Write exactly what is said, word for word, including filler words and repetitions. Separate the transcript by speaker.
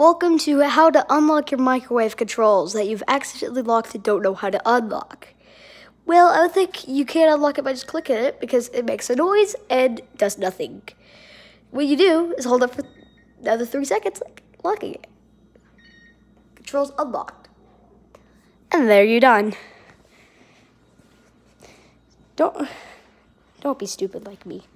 Speaker 1: Welcome to how to unlock your microwave controls that you've accidentally locked and don't know how to unlock. Well, I think you can't unlock it by just clicking it because it makes a noise and does nothing. What you do is hold it for another three seconds, like locking it. Controls unlocked. And there you're done. Don't, don't be stupid like me.